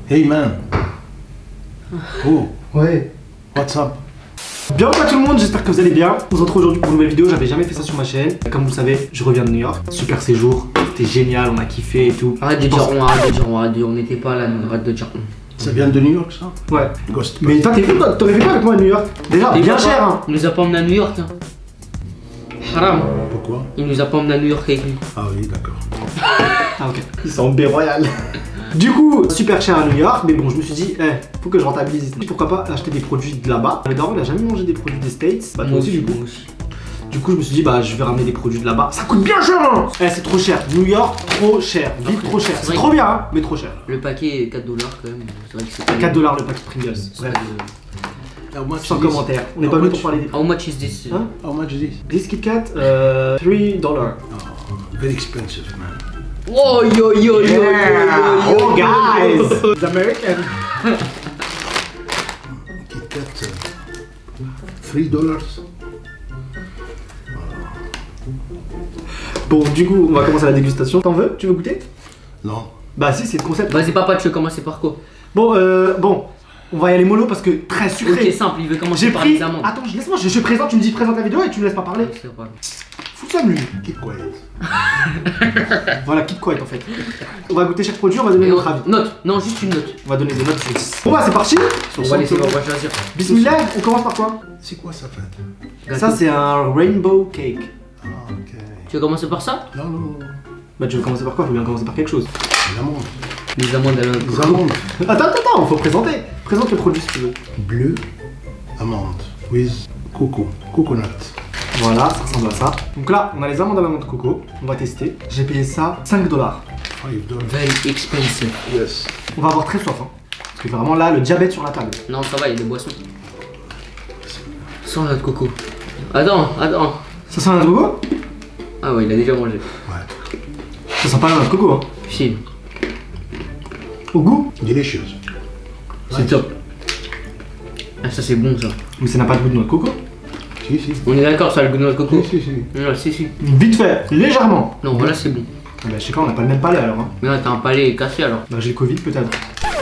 Hey man. Oh. Ouais. What's up? Bienvenue à tout le monde, j'espère que vous allez bien. On se retrouve aujourd'hui pour une nouvelle vidéo, j'avais jamais fait ça sur ma chaîne. Comme vous le savez, je reviens de New York. Super séjour, c'était génial, on a kiffé et tout. Arrête de dire on n'était pas là, nous, arrête de dire on. Ça vient de New York ça? Ouais. Ghost. Mais toi, t'aurais fait quoi avec moi à New York? Déjà, bien cher hein. Il nous a pas emmené à New York hein. Haram. Pourquoi? Il nous a pas emmené à New York avec lui. Ah oui, d'accord. Ah ok. Ils sont en baie royale. Du coup, super cher à New York, mais bon, je me suis dit, faut que je rentabilise. Pourquoi pas acheter des produits de là-bas. Mais d'abord, il a jamais mangé des produits des States. Bah, toi aussi, du coup. Moi aussi. Du coup, je me suis dit, bah, je vais ramener des produits de là-bas. Ça coûte bien cher, hein. C'est trop cher. New York, trop cher. Vite, trop cher. C'est trop bien, hein, mais trop cher. Le paquet est 4$ quand même. C'est vrai que c'est 4$ le paquet Pringles. Bref. Sans commentaire. On n'est pas venu pour parler des. How much is this? Hein? How much is this? This Kit Kat, $3. Oh, very expensive, man. Oh yo yo yo yo yo. Oh guys, the American. Kit Kat, $3. Bon, du coup, on va commencer la dégustation. T'en veux? Tu veux goûter? Non. Bah si, c'est le concept. Vas-y papa, tu veux commencer par quoi? Bon, on va y aller mollo parce que très sucré. Ok, simple, il veut commencer J'ai par pris. les amandes. Attends, laisse-moi, je présente, tu me dis présente la vidéo et tu me laisses pas parler. C'est vrai. Fous ça lui. Keep quiet. Voilà, keep quiet en fait. On va goûter chaque produit, on va donner Et notre avis. Note, non, juste une note. On va donner des notes sur 10. Bon bah c'est parti. On va laisser, on va choisir. Bismillah, on commence par quoi? C'est quoi ça fait? Ça c'est un rainbow cake. Ah, ok. Tu veux commencer par ça? Non, non, non. Bah tu veux commencer par quoi? Faut bien commencer par quelque chose. Les amandes. Les amandes, elles ont Les amandes. Attends, faut présenter. Présente le produit si tu veux. Bleu, amande, with coco, coconut. Voilà, ça ressemble à ça. Donc là, on a les amandes à l'amande coco. On va tester. J'ai payé ça $5. $5. very expensive. Yes. On va avoir très soif. Hein. Parce que vraiment là, le diabète sur la table. Non, ça va, il y a des boissons. Sans la de coco. Attends. Ça sent la noix de coco? Ah ouais, il a déjà mangé. Ouais. Ça sent pas la noix de coco. Hein. Si, Au goût? Delicious. c'est top. Ah, ça c'est bon ça. Mais ça n'a pas de goût de noix de coco. Si, si. On est d'accord, ça a le goût de notre coco? Si, si, si. Non, si. Vite fait, légèrement. Non, voilà, c'est bon. Ah bah je sais pas, on n'a pas le même palais alors. Hein. Mais là, t'as un palais cassé alors. Bah j'ai le Covid peut-être.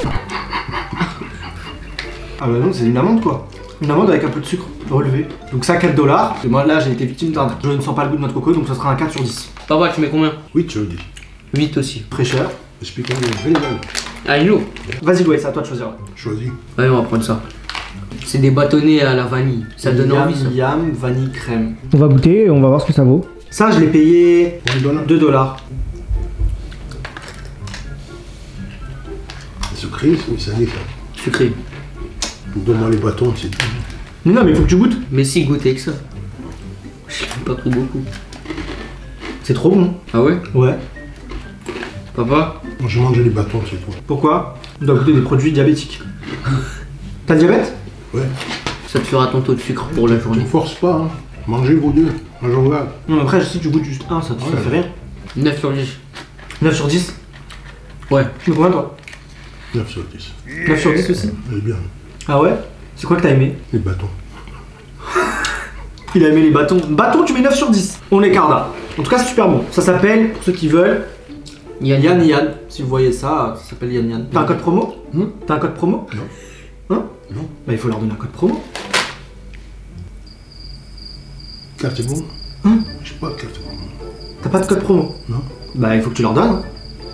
Ah bah non, c'est une amande quoi. Une amande avec un peu de sucre relevé. Donc ça $4. Et moi là j'ai été victime d'un. Je ne sens pas le goût de noix de coco donc ça sera un 4 sur 10. Papa, tu mets combien? 8 sur 10. 8 aussi. Très cher. Speak English very well. Ah, il est lourd. Vas-y Louis, c'est à toi de choisir. Choisis. Ouais, on va prendre ça. C'est des bâtonnets à la vanille. Ça donne envie ça. Yam, vanille, crème. On va goûter et on va voir ce que ça vaut. Ça je l'ai payé $1. $2. C'est sucré ou salé ça? Sucré. Donne-moi les bâtons, c'est tout. Non mais faut que tu goûtes. Mais si, goûtez avec ça. Je l'ai pas pris beaucoup. C'est trop bon. Ah ouais? Ouais. Papa? Moi je mange les bâtons, c'est tout. Pourquoi? On doit goûter des produits diabétiques. T'as le diabète? Ouais. Ça te fera ton taux de sucre pour la Ne journée. force pas, hein. Mangez vous deux. Moi je regarde. Non mais après si tu goûtes juste un, ça Ouais. fait rien. 9 sur 10. 9 sur 10. Ouais. Tu mets combien toi? 9 sur 10. 9 sur 10 aussi. Elle est bien. Ah ouais? C'est quoi que t'as aimé? Les bâtons. Il a aimé les bâtons. Bâton, tu mets 9 sur 10. On est carda. En tout cas, c'est super bon. Ça s'appelle, pour ceux qui veulent, Yann. Yann Yann. Si vous voyez ça, ça s'appelle Yann Yann. T'as un code promo? T'as un code promo? Non. Hein? Non. Bah, il faut leur donner un code promo. Carte bon? Hein? Je sais pas de carte bon. T'as pas de code promo? Non. Bah, il faut que tu leur donnes. Hein?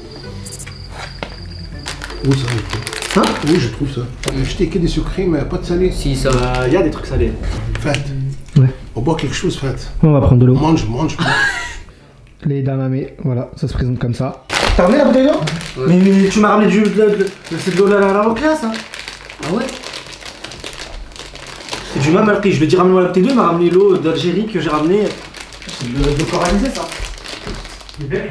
Où ça je trouve? Hein? Oui, je trouve ça. J'ai acheté que des sucrés, mais pas de salé. Si, ça va. Bah, y a des trucs salés. Faites. Ouais. On boit quelque chose, faites. On va prendre de l'eau. Mange, mange. Les damamés, voilà, ça se présente comme ça. T'as ramené la bouteille d'eau? Ouais. Mais tu m'as ramené c'est de l'eau de la classe, hein? Ah ouais? C'est du mal pris. Je vais dire ramener-moi la bouteille d'eau, il m'a ramené l'eau d'Algérie que j'ai ramené. C'est de coraliser ça. C'est belle.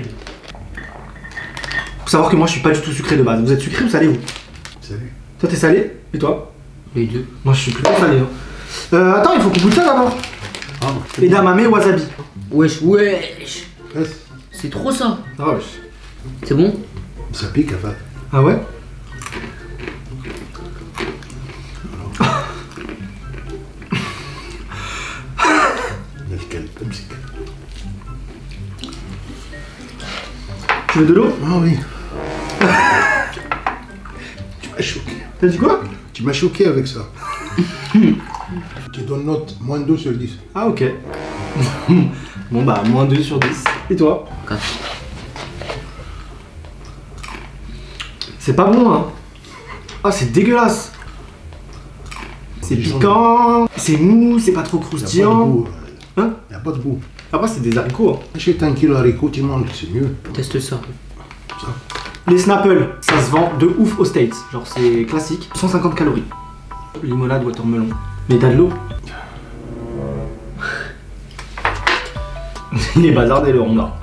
Faut savoir que moi je suis pas du tout sucré de base. Vous êtes sucré ou salé vous? Salut. Toi t'es salé? Et toi? Les deux. Moi je suis plutôt salé. Hein. Attends, il faut qu'on goûte ça d'abord. Ah, Edamame wasabi. Wesh. Reste. C'est trop ça. Ah ouais. C'est bon? Ça pique, en fait. Ah ouais? Quelle musique. Tu veux de l'eau? Ah oui. m'as choqué. T'as dit quoi? Tu m'as choqué avec ça. Tu donnes note moins 2 sur 10. Ah ok. Bon bah, moins 2 sur 10. Et toi? 4. C'est pas bon hein. Ah c'est dégueulasse. C'est piquant, c'est mou, c'est pas trop Il n'y a pas de croustillant. goût. Hein? Il n'y a pas de goût. Après c'est des haricots. Hein. Achète un kilo d'haricots, tu manges, c'est mieux. Teste ça. Ça. Les Snapple, ça se vend de ouf aux States. Genre c'est classique. 150 calories. Limonade, watermelon. Mais t'as de l'eau. Il est bazardé le Honda.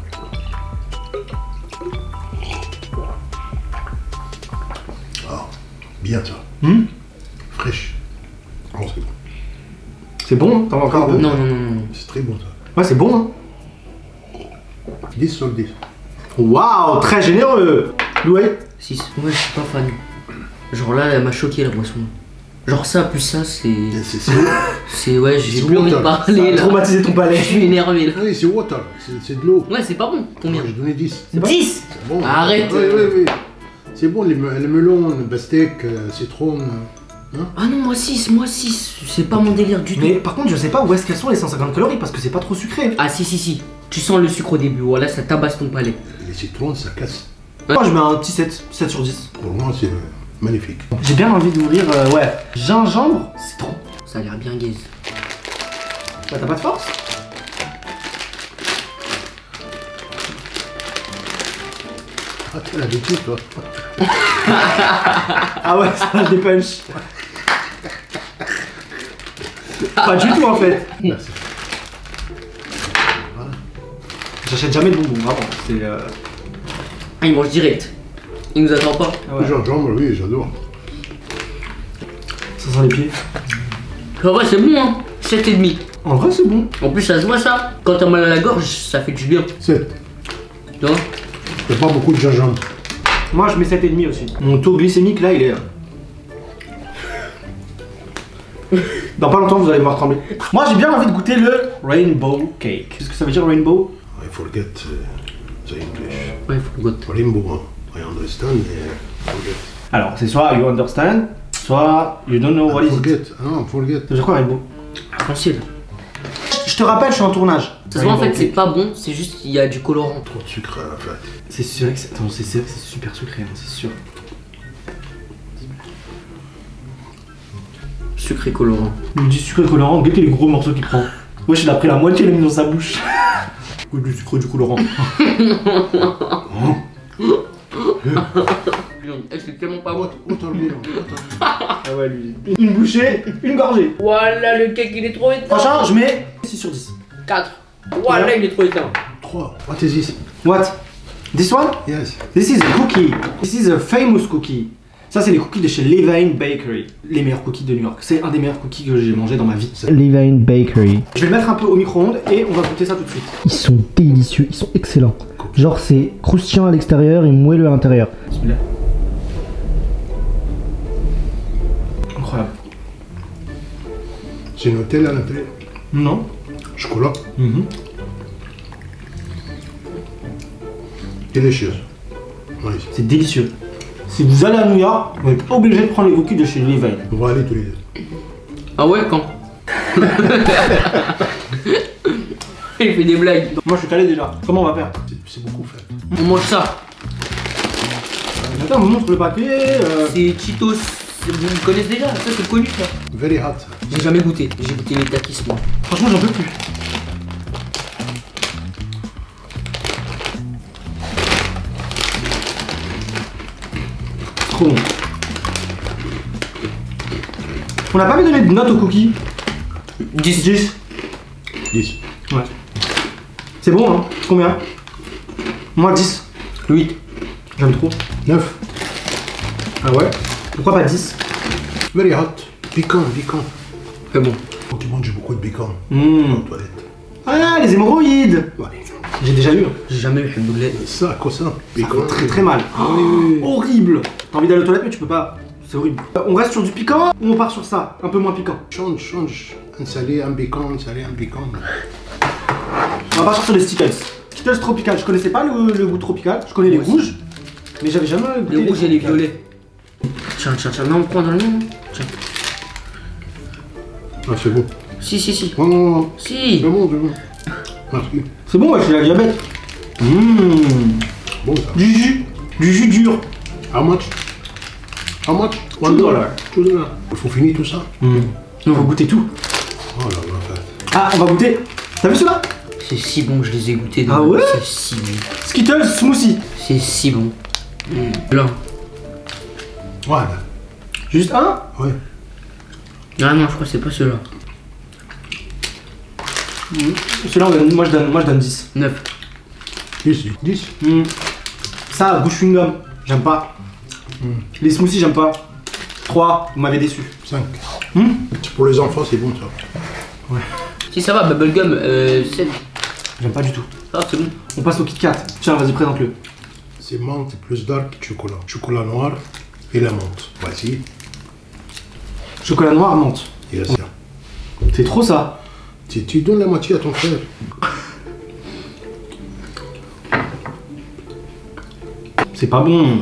Ah, bien ça. Fraîche. Oh, c'est bon. C'est bon, hein? T'en veux encore un peu? Non, non, non, non. C'est très bon ça. Ouais, c'est bon, hein? 10 sur 10. Waouh, très généreux! Loué? 6. Ouais, je suis pas fan. Genre là, elle m'a choqué la boisson. Genre ça, plus ça, c'est. C'est. Ouais, j'ai C'est plus envie de water. parler là. Traumatisé ton Je palais. suis énervé là. Oui, c'est water, c'est de l'eau. Ouais, c'est pas bon. Combien? Moi, j'ai donné 10. 10. C'est bon. Arrête. Oui, oui, oui. C'est bon, les melons, le pastèque, citron. Ah non, moi 6, c'est pas mon délire du tout. Mais par contre, je sais pas où est-ce qu'elles sont les 150 calories parce que c'est pas trop sucré. Ah si. Tu sens le sucre au début, voilà, ça tabasse ton palais. Les citrons, ça casse. Moi, je mets un petit 7 sur 10. Pour moi, c'est magnifique. J'ai bien envie d'ouvrir, ouais, gingembre, citron. Ça a l'air bien gaze. Bah, t'as pas de force? Ah, t'as l'habitude, toi. Ah ouais, ça a des punch. Pas du tout en fait. Merci. J'achète jamais de bonbons, vraiment. C'est. Ah, il mange direct. Il nous attend pas. Ah ouais. Gingembre, oui, j'adore. Ça sent les pieds. En vrai, c'est bon, hein. 7,5. En vrai, c'est bon. En plus, ça se voit ça. Quand t'as mal à la gorge, ça fait du bien. 7. Tu vois? Il n'y a pas beaucoup de gingembre. Moi, je mets 7,5 aussi. Mon taux glycémique là, il est. Dans pas longtemps, vous allez me voir trembler. Moi, j'ai bien envie de goûter le Rainbow Cake. Qu'est-ce que ça veut dire Rainbow? I forget the English. Ouais, faut le goûter. Rainbow, hein. I understand, mais forget. Alors, c'est soit you understand, soit you don't know what is it. Forget. Ah non, forget. Ça veut dire quoi Rainbow? Facile. Je te rappelle, je suis en tournage. Ça se voit en fait, Rainbow c'est Cake. pas bon, c'est juste qu'il y a du colorant. Trop de sucre à la fête. C'est sûr que c'est. Attends, c'est super sucré, hein, c'est sûr. Sucré colorant. Il me dit sucré colorant, regardez les gros morceaux qu'il prend. Wesh, il a pris la moitié, il l'a mis dans sa bouche. Goûte du sucre du colorant. C'est tellement pas bon. Autant bien. Ah ouais, lui. Une bouchée, une gorgée. Voilà, le cake il est trop éteint. Franchement, je mets 6 sur 10. 4. Voilà, il est trop éteint. 3. What is this? What? This one? Yes. This is a cookie. This is a famous cookie. Ça, c'est les cookies de chez Levine Bakery. Les meilleurs cookies de New York. C'est un des meilleurs cookies que j'ai mangé dans ma vie. Levine Bakery. Je vais le mettre un peu au micro-ondes et on va goûter ça tout de suite. Ils sont délicieux, ils sont excellents. Genre c'est croustillant à l'extérieur et moelleux à l'intérieur. Bismillah. Incroyable. C'est Nutella à l'intérieur. Non? Chocolat. Mhm. Délicieuse. Nice. C'est délicieux. Si vous allez à New York, vous êtes obligé de prendre les cookies de chez Levine. On va aller tous les deux. Ah ouais, quand? Il fait des blagues. Moi, je suis calé déjà. Comment on va faire? C'est beaucoup fait. On mange ça. Attends, on me montre le papier. C'est Cheetos. Vous connaissez déjà, ça c'est connu ça. Very hot. J'ai jamais goûté. J'ai goûté les takis moi. Franchement, j'en peux plus. Trop bon. On n'a pas mis donné de notes aux cookies. 10. 10. 10. Ouais. C'est bon, hein? Combien? Moi, 10. 8. J'aime trop. 9. Ah ouais? Pourquoi pas 10? Very hot. Piquant, piquant. Très bon. Quand tu manges beaucoup de piquant Mmh. aux toilettes. Ah, les hémorroïdes! Ouais. J'ai déjà eu. J'ai jamais eu de blé. Ça, quoi ça? Ça Piquant. fait très très mal. Oui. Horrible! T'as envie d'aller aux toilettes, mais tu peux pas. C'est horrible. On reste sur du piquant ou on part sur ça? Un peu moins piquant. Change. Un salé, un piquant, un salé, un piquant. On va partir sur les Skittles. Skittles tropical. Je connaissais pas le goût tropical. Je connais les Moi aussi. rouges, mais j'avais jamais goûté Les rouges et les tropicales. violets. Tiens. Non, prends dans le nom. Tiens. Ah, c'est bon. Si. Non. Si. C'est bon. Merci. C'est bon, ouais, j'ai la diabète. Bon, ça. Du jus dur. How much? $1. $2. Il faut finir tout ça. On va goûter tout. Oh là là, fait. Ah, on va goûter. T'as vu cela? C'est si bon, je les ai goûtés. Ah ouais? C'est si bon. Skittles smoothie. C'est si bon. Là. Voilà. Juste un? Ouais. Ah non, je crois que c'est pas ceux-là. Celui-là, moi je donne 10. 9. 10. Ça, bouche chewing-gum, j'aime pas. Les smoothies, j'aime pas. 3, vous m'avez déçu. 5. Pour les enfants, c'est bon ça. Si ça va, bubblegum, 7. J'aime pas du tout. Ah, c'est bon. On passe au Kit Kat. Tiens, vas-y, présente-le. C'est menthe plus dark chocolat. Chocolat noir et la menthe. Voici. Chocolat noir, menthe. Yes, sir. C'est trop ça. Tu donnes la moitié à ton frère. C'est pas bon.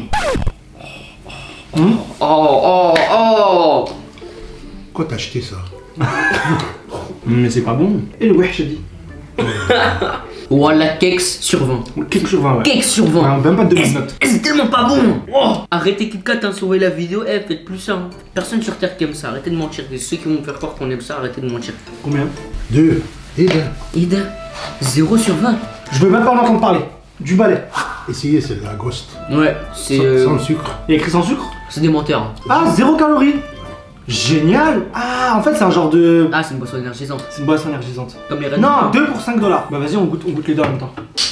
Oh. Pourquoi t'as acheté ça? Mais c'est pas bon. Et le wesh, j'ai dit. Voilà, cakes sur 20. Quelque chose, ouais. Cakes sur 20. Ouais, même pas de demi-note. C'est tellement pas bon. Oh. Arrêtez KitKat, hein, sauvez la vidéo. Faites plus ça. Hein. Personne sur Terre qui aime ça. Arrêtez de mentir. Et ceux qui vont me faire croire qu'on aime ça, arrêtez de mentir. Combien? 2. Et bien. Ida, 0 sur 20. Je veux même pas en entendre parler. Du balai. Essayez, c'est la ghost. Ouais, c'est Sans sucre. Il y a écrit sans sucre? c'est des menteurs. Hein. Ah, 0 calories. Génial. Ah, en fait, c'est un genre de... Ah, c'est une boisson énergisante. C'est une boisson énergisante. Comme les Red Non, Bull. 2 pour $5. Bah vas-y, on goûte les deux en même temps.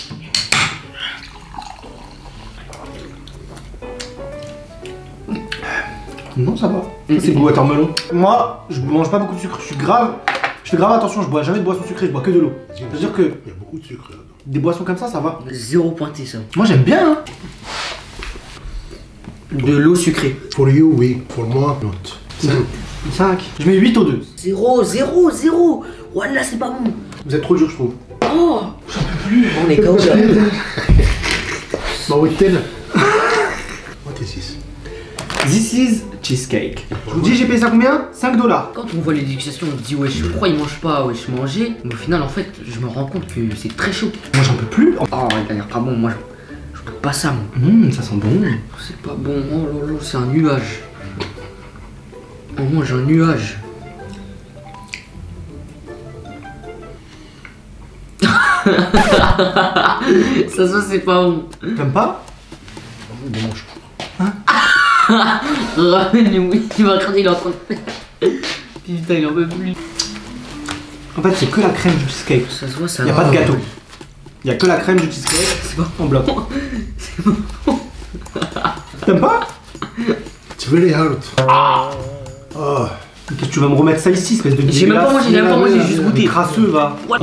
Non, ça va. C'est du watermelon. Moi, je mange pas beaucoup de sucre. Je fais grave attention, je bois jamais de boisson sucrée, je bois que de l'eau. C'est-à-dire que Il y a beaucoup de sucre là-dedans. des boissons comme ça va. 0 pointé ça. Moi, j'aime bien, hein. De l'eau sucrée. For you, oui. Pour moi, not. 5. Je mets 8 aux 2. 0. Voilà, c'est pas bon. Vous êtes trop dur, je trouve. Oh, j'en peux plus. On est KO. Bah oui, tel. What is this? This is cheesecake. Je vous dis, j'ai payé ça combien? $5. Quand on voit les dégustations, on se dit wesh, pourquoi ils mangent pas wesh manger? Mais au final, en fait, je me rends compte que c'est très chaud. Moi, j'en peux plus. Oh, il a l'air pas bon. Moi, je peux pas ça, moi. Ça sent bon. C'est pas bon. Oh là là, c'est un nuage. On mange un nuage. Ça, c'est pas bon. T'aimes pas? Ne mange pas. Oui, il va regarder, il est en train de faire. Putain, il en peut plus. En fait, c'est que la crème du cheesecake. Ça se voit, ça Y a va. pas de gâteau. Y a que la crème du cheesecake. C'est pas En bloc. C'est bon. T'aimes pas? It's very hard. Oh. Qu'est-ce que tu vas me remettre ça ici, espèce de J'ai même pas mangé, j'ai juste goûté. Crasseux, va. Oh.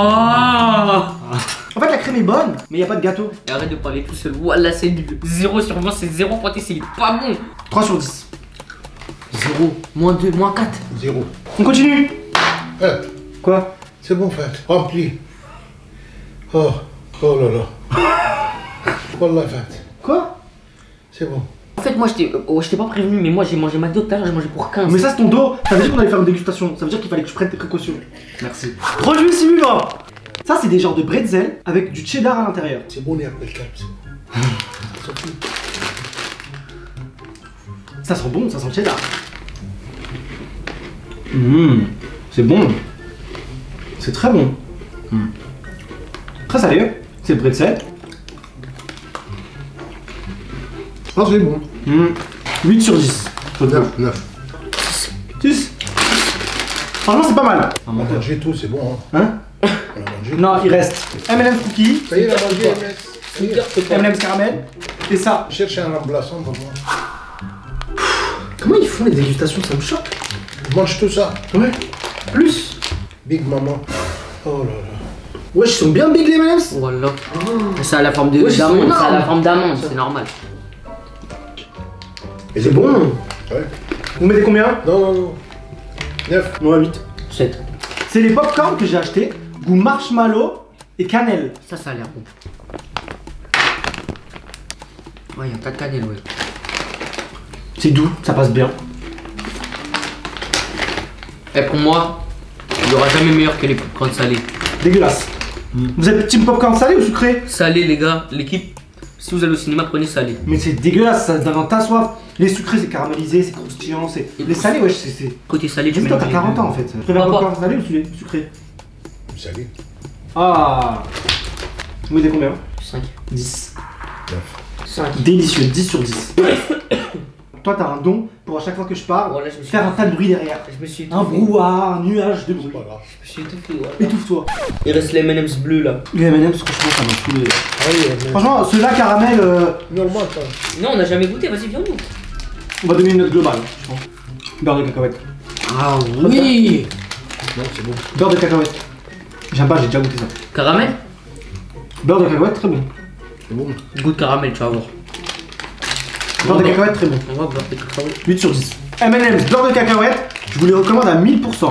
En fait, la crème est bonne, mais y a pas de gâteau. Et arrête de parler tout seul. Voilà, c'est nul. 0 sur 20, c'est 0 pointé, c'est pas bon. 3 sur 10. 0, moins 2, moins 4. 0. On continue. Quoi? C'est bon, fait. Rempli. Oh là là. Wallah, fait. Quoi? C'est bon. En fait, moi, je t'ai pas prévenu, mais moi, j'ai mangé McDo tout à l'heure, j'ai mangé pour 15. Mais ça, c'est ton dos. Ça veut dire qu'on allait faire une dégustation. Ça veut dire qu'il fallait que je prenne tes précautions. Merci. Produit suivant. Ça, c'est des genres de bretzel avec du cheddar à l'intérieur. C'est bon, il y a le cap. Ça sent bon, ça sent le cheddar. C'est bon. C'est très bon. Très sérieux. C'est le bretzel. Ah, c'est bon. 8 sur 10. 9. 10. Franchement, c'est pas mal. On a mangé tout, c'est bon. Hein? Hein? On a mangé. Non, il reste M&M's cookies, Ça y est, on a mangé, MS. M&M's caramel, et ça. Cherche un remplaçant pour moi. Comment ils font les dégustations? Ça me choque. Mange tout ça. Ouais. Plus. Big Maman. Oh là là. Ouais, ils sont bien big les M&M's. Voilà. Ça a la forme Ouais, ils sont d'amande, ça a la énormes. forme d'amande, c'est normal. Et C'est bon. Ouais. Vous mettez combien? Non. 9. Moi 8. 7. C'est les popcorn que j'ai acheté, goût marshmallow et cannelle. Ça a l'air bon. Ouais, y'a un tas de cannelle, ouais. C'est doux, ça passe bien. Et pour moi, il n'y aura jamais meilleur que les popcorn salés. Dégueulasse. Vous êtes team popcorn salé ou sucré? Salé les gars, l'équipe, si vous allez au cinéma, prenez salé. Mais c'est dégueulasse, ça donne ta soif. Les sucrés c'est caramélisé, c'est croustillant, c'est. Les salés, wesh, c'est. Côté salé, tu Dis mets toi, t'as 40 ans en fait. Tu préfères Papa. popcorn salé ou sucré? Salé. Ah. Vous mettez combien? 5. 10. 5. Délicieux, 10 sur 10. Toi, t'as un don pour à chaque fois que je parle, Voilà, je me suis faire un tas de bruit derrière. Je me suis Un étouffé. brouhaha, un nuage de bruit. Pas grave. Je me suis étouffé, voilà. Étouffe-toi. Il reste les M&M's bleus là. Les M&M's, franchement, ça m'a saoulé. Ah oui, mais Franchement, ceux-là, caramel, normal ça. Non, on n'a jamais goûté, vas-y, viens nous. on va donner une note globale, je pense. Beurre de cacahuète. Ah oui. Non, c'est bon. Beurre de cacahuète. J'aime pas, j'ai déjà goûté ça. Caramel. Beurre de cacahuète, très bon. C'est bon. Goût de caramel, tu vas voir. Beurre de cacahuète, très bon. On va voir tes cacahuètes. 8 sur 10. M&M's, beurre de cacahuète, je vous les recommande à 1000%.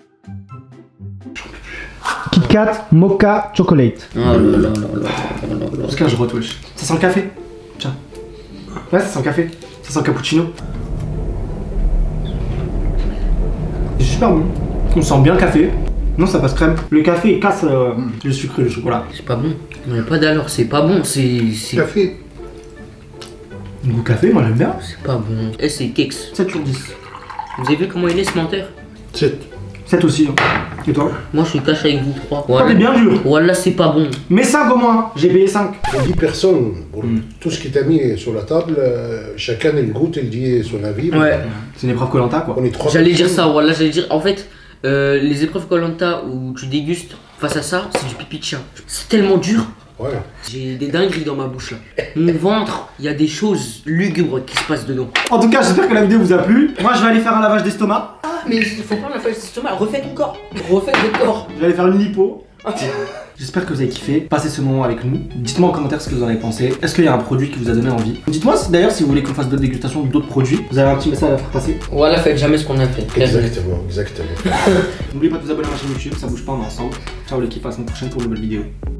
Kit Kat, Mocha, Chocolate. Oh là là là là là là. Parce que là, je retouche. Ça sent le café. Tiens. Ouais, ça sent le café. Ça sent le cappuccino. C'est super bon. On sent bien le café. Non, ça passe crème. Le café, il casse le sucre et le chocolat. C'est pas bon. On n'a pas d'alors, c'est pas bon, c'est Café. Le goût café, moi j'aime bien. c'est pas bon. Et c'est Kex. 7 sur 10. Vous avez vu comment il est ce menteur? 7. 7 aussi. Hein. Et toi? Moi je suis cash avec vous 3. Toi, t'es bien dur. Voilà, c'est pas bon. Mais 5 au moins. J'ai payé 5. Pour 10 personnes, pour tout ce qui t'a mis sur la table, chacun il goûte, il dit son avis. Ouais. C'est une épreuve Koh-Lanta quoi. On est 3 J'allais dire ça, voilà, j'allais dire. En fait, les épreuves Koh-Lanta où tu dégustes face à ça, c'est du pipi de chien. C'est tellement dur. Ouais. J'ai des dingueries dans ma bouche là. Mon ventre, il y a des choses lugubres qui se passent dedans. En tout cas, j'espère que la vidéo vous a plu. Moi, je vais aller faire un lavage d'estomac. Ah, mais il faut pas la faire d'estomac, refais ton corps. Refais ton corps. Je vais aller faire une lipo. J'espère que vous avez kiffé. Passez ce moment avec nous. Dites-moi en commentaire ce que vous en avez pensé. Est-ce qu'il y a un produit qui vous a donné envie? Dites-moi d'ailleurs si vous voulez qu'on fasse d'autres dégustations d'autres produits. Vous avez un petit message à faire passer. Voilà, faites jamais ce qu'on a fait. Exactement, exactement. N'oubliez pas de vous abonner à ma chaîne YouTube, ça bouge pas, on est ensemble. Ciao l'équipe, à la semaine prochaine pour une nouvelle vidéo.